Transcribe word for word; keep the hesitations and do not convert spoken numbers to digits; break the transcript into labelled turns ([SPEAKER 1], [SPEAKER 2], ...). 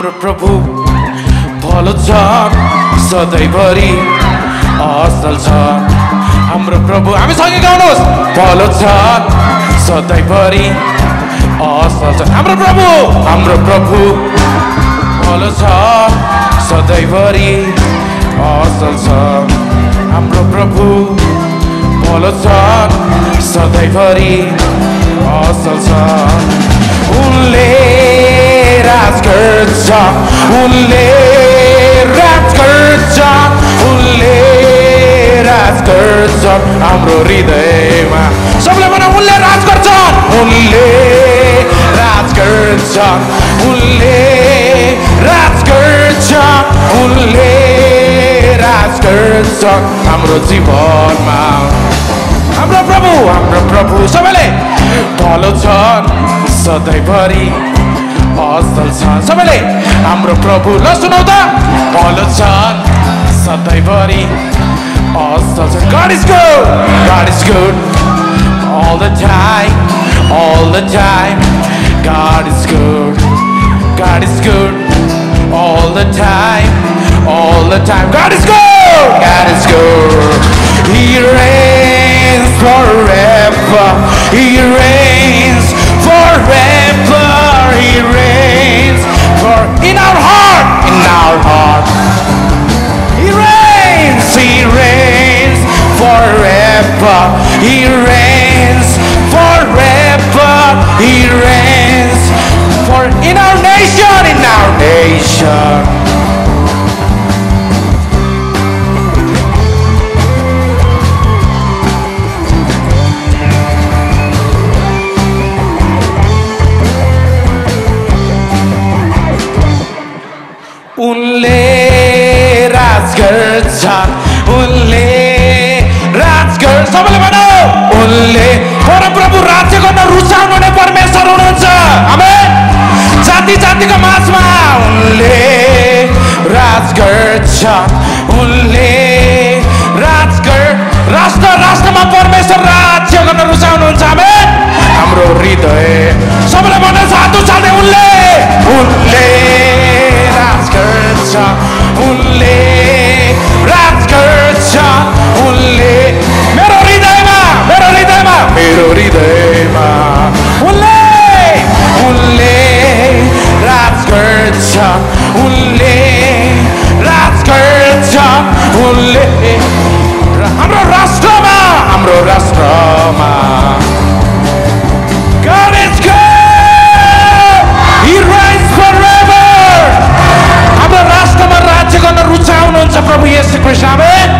[SPEAKER 1] हाम्रो प्रभु भलो छ सधैँभरि असल छ हाम्रो प्रभु हामी सँगै गाउनुहोस् भलो छ सधैँभरि असल छ हाम्रो प्रभु हाम्रो प्रभु भलो छ सधैँभरि असल छ हाम्रो प्रभु भलो छ सधैँभरि असल छ उनले राज गर्छ उनले राज गर्छ उनले राज गर्छ हाम्रो हृदयमा सबले भन उनले राज गर्छ उनले राज गर्छ उनले राज गर्छ उनले राज गर्छ हाम्रो जीवनमा हाम्रो प्रभु हाम्रो प्रभु सबैले भलो छ सधैँभरि असल छ सबैले हाम्रो प्रभु ल सुनाउ त भलो छ सधैँभरि असल छ God is good God is good all the time all the time God is good God is good all the time all the time God is good God is good He reigns forever He reigns forever He reigns for in our heart in our heart He reigns He reigns forever He reigns forever He reigns for in our nation in our nation उनले राज गर्छ उनले राज गर्छ सबैले भनौ उनले परमप्रभु राज्य गर्न रुचाउनुहुने परमेश्वर हुनुहुन्छ आमेन जाति जातिको माझमा उनले राज गर्छ उनले राज गर राष्ट्र राष्ट्रमा परमेश्वर राज्य गर्न रुचाउनुहुन्छ आमेन हाम्रो हृदय सबैले भन साधु साधे उनले उनले राज गर्छ उनले राज गर्छ उनले मेरो हृदयमा मेरो हृदयमा मेरो हृदयमा उनले उनले राज गर्छ उनले राज गर्छ उनले हाम्रो राष्ट्रमा हाम्रो राष्ट्रमा God is good He reigns forever हाम्रो राष्ट्रमा राज्य गर्न रुचाउनुहुन्छ प्रभु येशू ख्रीष्ट आमेन